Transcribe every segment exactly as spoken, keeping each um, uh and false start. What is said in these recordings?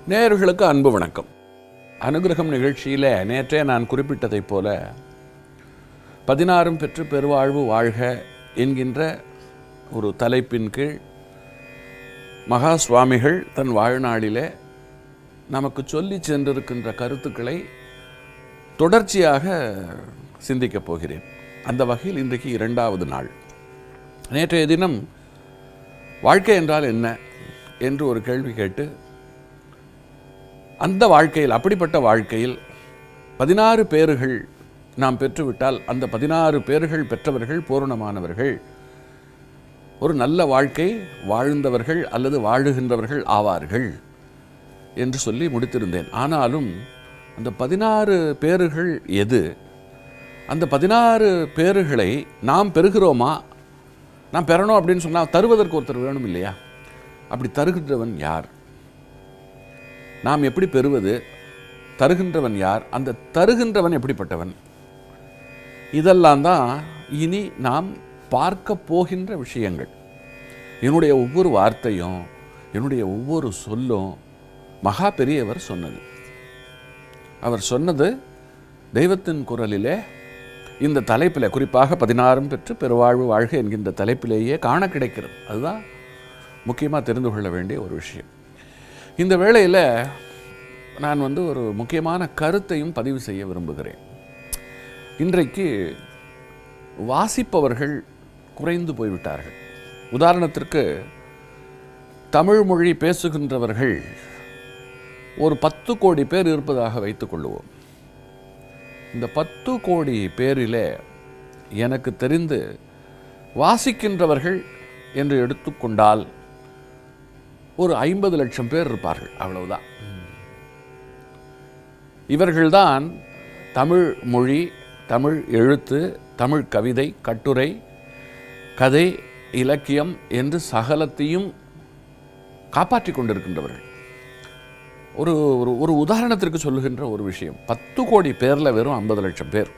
நேயர்களுக்கு அன்பு வணக்கம். அனுகிரகம் நிகழ்ச்சியில் நேற்றே நான் குறிப்பிட்டதைப் போல பதினாறும் பெற்று பெருவாழ்வு வாழ்க என்கின்ற ஒரு தலைப்பின் கீழ் மகா சுவாமிகள் தன் வாழ்நாளிலே நமக்கு சொல்லி சென்றிருக்கின்ற கருத்துக்களை தொடர்ச்சியாக சிந்திக்கப் போகிறேன். அந்த வகையில் இன்றைக்கு இரண்டாவது நாள். நேற்றைய தினம் வாழ்க்கை என்றால் என்ன என்று ஒரு கேள்வி கேட்டு, அந்த வாழ்க்கையில் அப்படிப்பட்ட வாழ்க்கையில் பதினாறு பேர்கள் நாம் பெற்றுவிட்டால் அந்த பதினாறு பேர்கள் பெற்றவர்கள் பூரணமானவர்கள், ஒரு நல்ல வாழ்க்கை வாழ்ந்தவர்கள் அல்லது வாழுகின்றவர்கள் ஆவார்கள் என்று சொல்லி முடித்திருந்தேன். ஆனாலும் அந்த பதினாறு பேர்கள் எது, அந்த பதினாறு பேர்களை நாம் பெறுகிறோமா? நாம் பெறணும் அப்படின்னு சொன்னால் தருவதற்கு ஒருத்தர் வேணும் இல்லையா? அப்படி தருகின்றவன் யார்? நாம் எப்படி பெறுவது? தருகின்றவன் யார்? அந்த தருகின்றவன் எப்படிப்பட்டவன்? இதெல்லாம் தான் இனி நாம் பார்க்க போகின்ற விஷயங்கள். என்னுடைய ஒவ்வொரு வார்த்தையும், என்னுடைய ஒவ்வொரு சொல்லும் மகா பெரியவர் சொன்னது. அவர் சொன்னது தெய்வத்தின் குரலிலே இந்த தலைப்பில், குறிப்பாக பதினாறும் பெற்று பெருவாழ்வு வாழ்க என்கின்ற தலைப்பிலேயே காண கிடைக்கிறது. அதுதான் முக்கியமாக தெரிந்து கொள்ள வேண்டிய ஒரு விஷயம். இந்த வேளையில் நான் வந்து ஒரு முக்கியமான கருத்தையும் பதிவு செய்ய விரும்புகிறேன். இன்றைக்கு வாசிப்பவர்கள் குறைந்து போய்விட்டார்கள். உதாரணத்திற்கு தமிழ் மொழி பேசுகின்றவர்கள் ஒரு பத்து கோடி பேர் இருப்பதாக வைத்துக் கொள்வோம். இந்த பத்து கோடி பேரிலே எனக்கு தெரிந்து வாசிக்கின்றவர்கள் என்று எடுத்துக்கொண்டால் ஒரு ஐம்பது லட்சம் பேர் இருப்பார்கள், அவ்வளவுதான். இவர்கள்தான் தமிழ் மொழி, தமிழ் எழுத்து, தமிழ் கவிதை, கட்டுரை, கதை, இலக்கியம் என்று சகலத்தையும் காப்பாற்றி கொண்டிருக்கின்றவர்கள். ஒரு ஒரு உதாரணத்திற்கு சொல்லுகின்ற ஒரு விஷயம், பத்து கோடி பேரில் வெறும் ஐம்பது லட்சம் பேர்.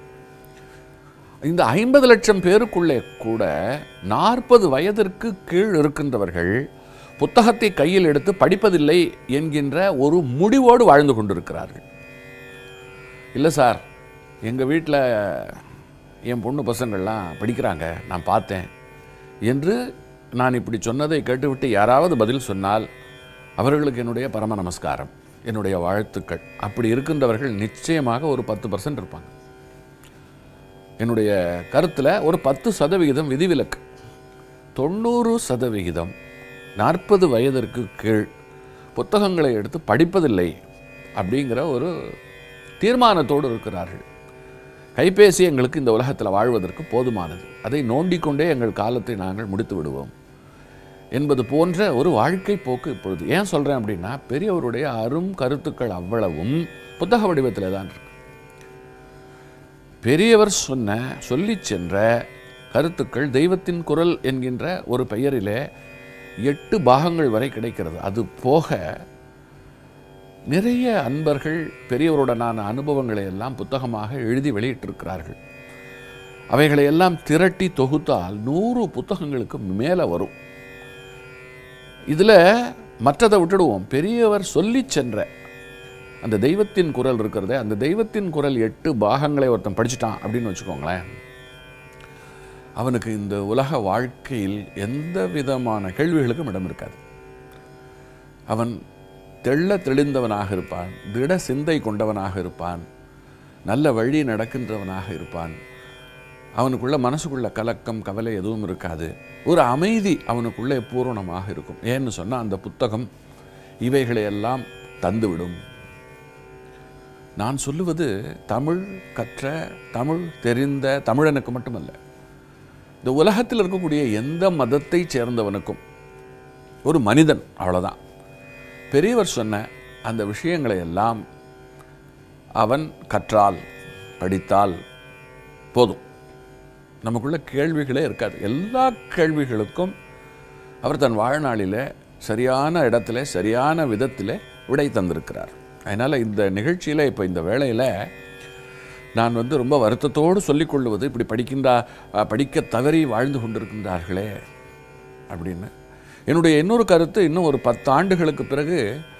இந்த ஐம்பது லட்சம் பேருக்குள்ளே கூட நாற்பது வயதிற்கு கீழ் இருக்கின்றவர்கள் புத்தகத்தை கையில் எடுத்து படிப்பதில்லை என்கின்ற ஒரு முடிவோடு வாழ்ந்து கொண்டிருக்கிறார்கள். இல்லை சார், எங்கள் வீட்டில் என் பொண்ணு பசங்கள்லாம் படிக்கிறாங்க, நான் பார்த்தேன் என்று நான் இப்படி சொன்னதை கேட்டுவிட்டு யாராவது பதில் சொன்னால் அவர்களுக்கு என்னுடைய பரம நமஸ்காரம், என்னுடைய வாழ்த்துக்கள். அப்படி இருக்கின்றவர்கள் நிச்சயமாக ஒரு பத்து பர்சன்ட் இருப்பாங்க. என்னுடைய கருத்தில் ஒரு பத்து சதவிகிதம் விதிவிலக்கு. தொண்ணூறு சதவிகிதம் நாற்பது வயதிற்கு கீழ் புத்தகங்களை எடுத்து படிப்பதில்லை அப்படிங்கிற ஒரு தீர்மானத்தோடு இருக்கிறார்கள். கைபேசி எங்களுக்கு இந்த உலகத்தில் வாழ்வதற்கு போதுமானது, அதை நோண்டிக்கொண்டே எங்கள் காலத்தை நாங்கள் முடித்து விடுவோம் என்பது போன்ற ஒரு வாழ்க்கை போக்கு இப்பொழுது. ஏன் சொல்கிறேன் அப்படின்னா, பெரியவருடைய அரும் கருத்துக்கள் அவ்வளவும் புத்தக வடிவத்தில் தான் இருக்கு. பெரியவர் சொன்ன சொல்லி சென்ற கருத்துக்கள் தெய்வத்தின் குரல் என்கின்ற ஒரு பெயரிலே எட்டு பாகங்கள் வரை கிடைக்கிறது. அது போக நிறைய அன்பர்கள் பெரியவருடனான அனுபவங்களை எல்லாம் புத்தகமாக எழுதி வெளியிட்டிருக்கிறார்கள். அவைகளை எல்லாம் திரட்டி தொகுத்தால் நூறு புத்தகங்களுக்கு மேலே வரும். இதில் மற்றதை விட்டுடுவோம். பெரியவர் சொல்லி சென்ற அந்த தெய்வத்தின் குரல் இருக்கிறதே, அந்த தெய்வத்தின் குரல் எட்டு பாகங்களை ஒருத்தன் படிச்சுட்டான் அப்படின்னு வச்சுக்கோங்களேன், அவனுக்கு இந்த உலக வாழ்க்கையில் எந்த விதமான கேள்விகளுக்கும் இடம் இருக்காது. அவன் தெள்ள தெளிந்தவனாக இருப்பான், திட சிந்தை கொண்டவனாக இருப்பான், நல்ல வழி நடக்கின்றவனாக இருப்பான். அவனுக்குள்ள மனசுக்குள்ள கலக்கம் கவலை எதுவும் இருக்காது. ஒரு அமைதி அவனுக்குள்ளே பூரணமாக இருக்கும். ஏன்னு சொன்னால் அந்த புத்தகம் இவைகளையெல்லாம் தந்துவிடும். நான் சொல்லுவது தமிழ் கற்ற, தமிழ் தெரிந்த தமிழனுக்கு மட்டுமல்ல, இந்த உலகத்தில் இருக்கக்கூடிய எந்த மதத்தை சேர்ந்தவனுக்கும், ஒரு மனிதன், அவ்வளோதான். பெரியவர் சொன்ன அந்த விஷயங்களை எல்லாம் அவன் கற்றால், படித்தால் போதும். நமக்குள்ள கேள்விகளே இருக்காது. எல்லா கேள்விகளுக்கும் அவர் தன் வாழ்நாளில் சரியான இடத்துல சரியான விதத்தில் விடை தந்திருக்கிறார். அதனால் இந்த நிகழ்ச்சியில் இப்போ இந்த வேளையில் நான் வந்து ரொம்ப வருத்தத்தோடு சொல்லிக்கொள்வது, இப்படி படிக்கின்றா படிக்க தவறி வாழ்ந்து கொண்டிருக்கின்றார்களே அப்படின்னு. என்னுடைய இன்னொரு கருத்து, இன்னும் ஒரு பத்து ஆண்டுகளுக்கு பிறகு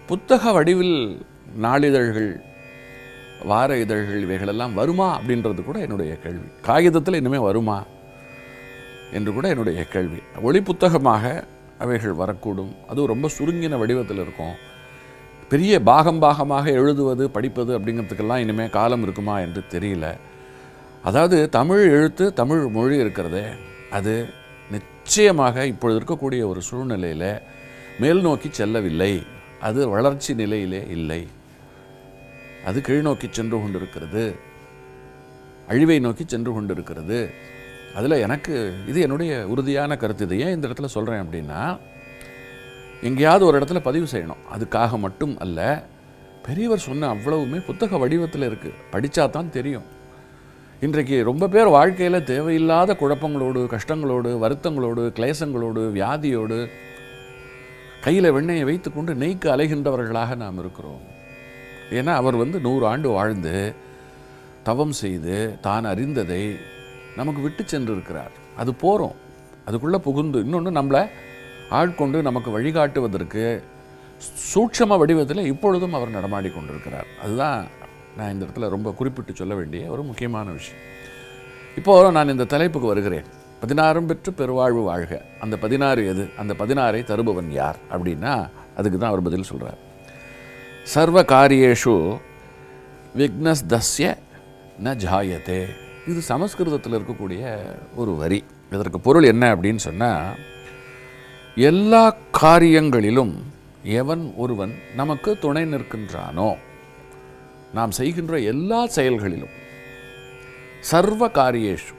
புத்தக வடிவில் நாளிதழ்கள், வார இதழ்கள் இவைகளெல்லாம் வருமா அப்படின்றது கூட என்னுடைய கேள்வி. காகிதத்தில் இனிமேல் வருமா என்று கூட என்னுடைய கேள்வி. ஒளி புத்தகமாக அவைகள் வரக்கூடும். அதுவும் ரொம்ப சுருங்கின வடிவத்தில் இருக்கும். பெரிய பாகம் பாகமாக எழுதுவது படிப்பது அப்படிங்கிறதுக்கெல்லாம் இனிமேல் காலம் இருக்குமா என்று தெரியல. அதாவது தமிழ் எழுத்து, தமிழ் மொழி இருக்கிறதே, அது நிச்சயமாக இப்பொழுது இருக்கக்கூடிய ஒரு சூழ்நிலையில் மேல் நோக்கி செல்லவில்லை. அது வளர்ச்சி நிலையிலே இல்லை. அது கீழ்நோக்கி சென்று கொண்டிருக்கிறது, அழிவை நோக்கி சென்று கொண்டிருக்கிறது. அதில் எனக்கு இது என்னுடைய உறுதியான கருத்து. இது ஏன் இந்த இடத்துல சொல்கிறேன் அப்படின்னா, எங்கேயாவது ஒரு இடத்துல பதிவு செய்யணும். அதுக்காக மட்டும் அல்ல, பெரியவர் சொன்ன அவ்வளவுமே புத்தக வடிவத்தில் இருக்குது. படித்தா தான் தெரியும். இன்றைக்கு ரொம்ப பேர் வாழ்க்கையில் தேவையில்லாத குழப்பங்களோடு, கஷ்டங்களோடு, வருத்தங்களோடு, கிளேசங்களோடு, வியாதியோடு கையில் வெண்ணெயை வைத்து கொண்டு நெய்க்கு அலைகின்றவர்களாக நாம் இருக்கிறோம். ஏன்னா அவர் வந்து நூறு ஆண்டு வாழ்ந்து தவம் செய்து தான் அறிந்ததை நமக்கு விட்டு சென்று இருக்கிறார். அது போகிறோம், அதுக்குள்ளே புகுந்து இன்னொன்று நம்மளை ஆட்கொண்டு நமக்கு வழிகாட்டுவதற்கு சூட்சம வடிவத்தில் இப்பொழுதும் அவர் நடமாடி கொண்டிருக்கிறார். அதுதான் நான் இந்த இடத்துல ரொம்ப குறிப்பிட்டு சொல்ல வேண்டிய ஒரு முக்கியமான விஷயம். இப்போது நான் இந்த தலைப்புக்கு வருகிறேன். பதினாறும் பெற்று பெருவாழ்வு வாழ்க. அந்த பதினாறு எது? அந்த பதினாறை தருபவன் யார் அப்படின்னா, அதுக்கு தான் அவர் பதில் சொல்கிறார். சர்வ காரியேஷு விக்னஸ்தஸ்ய ந ஜாயத்தே. இது சமஸ்கிருதத்தில் இருக்கக்கூடிய ஒரு வரி. இதற்கு பொருள் என்ன அப்படின்னு சொன்னால், எல்லா காரியங்களிலும் எவன் ஒருவன் நமக்கு துணை நிற்கின்றானோ, நாம் செய்கின்ற எல்லா செயல்களிலும், சர்வ காரியேஷு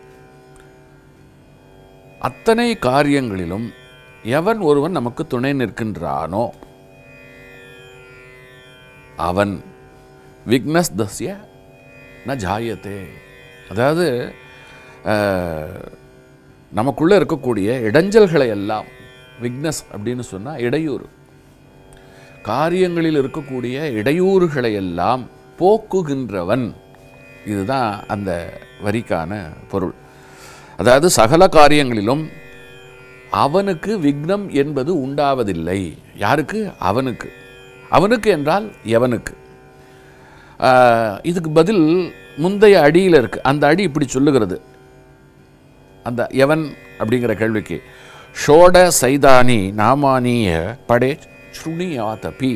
அத்தனை காரியங்களிலும் எவன் ஒருவன் நமக்கு துணை நிற்கின்றானோ அவன் விக்னஸ்தஸ்ய ந ஜாயத்தே. அதாவது நமக்குள்ளே இருக்கக்கூடிய இடைஞ்சல்களை எல்லாம், விக்னஸ் அப்படின்னு சொன்னால் இடையூறு, காரியங்களில் இருக்கக்கூடிய இடையூறுகளை எல்லாம் போக்குகின்றவன். இதுதான் அந்த வரிக்கான பொருள். அதாவது சகல காரியங்களிலும் அவனுக்கு விக்னம் என்பது உண்டாவதில்லை. யாருக்கு? அவனுக்கு. அவனுக்கு என்றால் எவனுக்கு? இதுக்கு பதில் முந்தைய அடியில் இருக்கு. அந்த அடி இப்படி சொல்லுகிறது. அந்த எவன் அப்படிங்கிற கேள்விக்கு, ஷோட சைதானி நாமானிய படே ஸ்ருணியாதபி.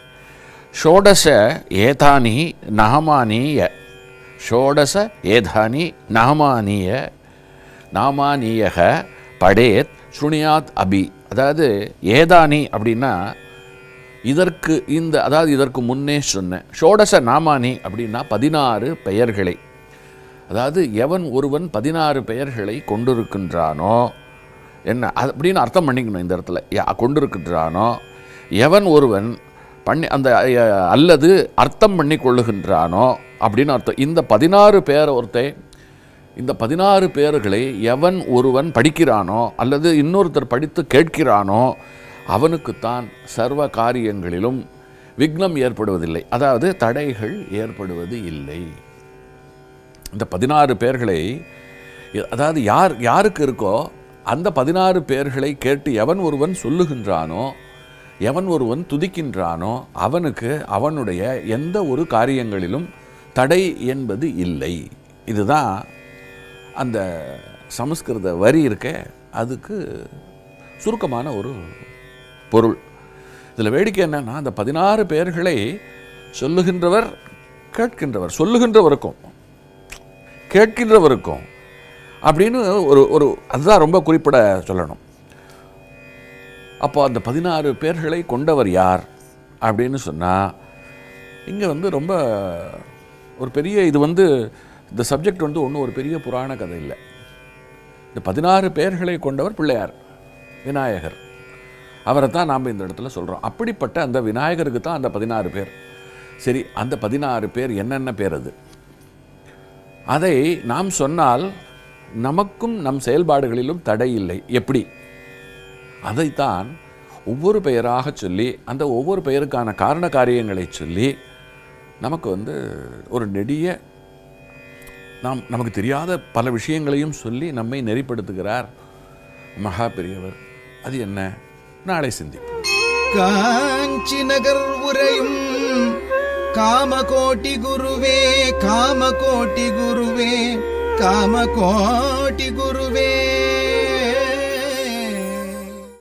ஷோடச ஏதானி நாமானிய, ஷோடச ஏதானி நாமானிய நாமானியக படேத் ஸ்ருணியாத் அபி. அதாவது ஏதானி அப்படின்னா இதற்கு இந்த, அதாவது இதற்கு முன்னே சொன்ன ஷோடச நாமானி அப்படின்னா பதினாறு பெயர்களை, அதாவது எவன் ஒருவன் பதினாறு பெயர்களை கொண்டிருக்கின்றானோ, என்ன அப்படின்னு அர்த்தம் பண்ணிக்கணும் இந்த இடத்துல. கொண்டிருக்கின்றானோ எவன் ஒருவன் பண்ணி அந்த அல்லது அர்த்தம் பண்ணி கொள்ளுகின்றானோ அப்படின்னு அர்த்தம். இந்த பதினாறு பேர் ஒருத்தன், இந்த பதினாறு பேர்களை எவன் ஒருவன் படிக்கிறானோ அல்லது இன்னொருத்தர் படித்து கேட்கிறானோ அவனுக்குத்தான் சர்வ காரியங்களிலும் விக்னம் ஏற்படுவதில்லை, அதாவது தடைகள் ஏற்படுவது இல்லை. இந்த பதினாறு பேர்களை, அதாவது யார் யாருக்கு இருக்கோ அந்த பதினாறு பேர்களை கேட்டு எவன் ஒருவன் சொல்லுகின்றானோ, எவன் ஒருவன் துதிக்கின்றானோ அவனுக்கு அவனுடைய எந்த ஒரு காரியங்களிலும் தடை என்பது இல்லை. இதுதான் அந்த சமஸ்கிருத வரி இருக்க, அதுக்கு சுருக்கமான ஒரு பொருள். இதில் வேடிக்கை என்னன்னா, அந்த பதினாறு பேர்களை சொல்லுகின்றவர் கேட்கின்றவர், சொல்லுகின்றவருக்கும் கேட்கின்றவருக்கும் அப்படின்னு ஒரு ஒரு அதுதான் ரொம்ப குறிப்பிட சொல்லணும். அப்போ அந்த பதினாறு பேர்களை கொண்டவர் யார் அப்படின்னு சொன்னால், இங்கே வந்து ரொம்ப ஒரு பெரிய, இது வந்து இந்த சப்ஜெக்ட் வந்து ஒன்றும் ஒரு பெரிய புராண கதை இல்லை. இந்த பதினாறு பேர்களை கொண்டவர் பிள்ளையார், விநாயகர். அவரை தான் நாம் இந்த இடத்துல சொல்கிறோம். அப்படிப்பட்ட அந்த விநாயகருக்கு தான் அந்த பதினாறு பேர். சரி, அந்த பதினாறு பேர் என்னென்ன பேர்? அது அதை நாம் சொன்னால் நமக்கும் நம் செயல்பாடுகளிலும் தடை இல்லை. எப்படி? அதைத்தான் ஒவ்வொரு பெயராக சொல்லி, அந்த ஒவ்வொரு பெயருக்கான காரண காரியங்களை சொல்லி நமக்கு வந்து ஒரு நெடிய, நாம் நமக்கு தெரியாத பல விஷயங்களையும் சொல்லி நம்மை நெறிப்படுத்துகிறார் மகா பெரியவர். அது என்ன? நாளை சிந்திப்போம். காஞ்சி நகர் உரையும் காமகோட்டி குருவே காமகோட்டி குருவே காமகோட்டி குருவே.